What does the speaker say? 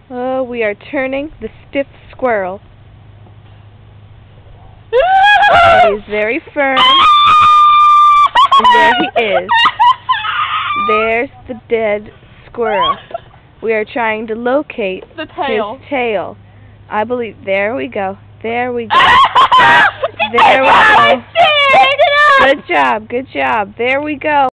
Oh, we are turning the stiff squirrel. He's very firm. And there he is. There's the dead squirrel. We are trying to locate the tail. His tail. I believe. There we go. There we go. There we go. Good job. Good job. There we go.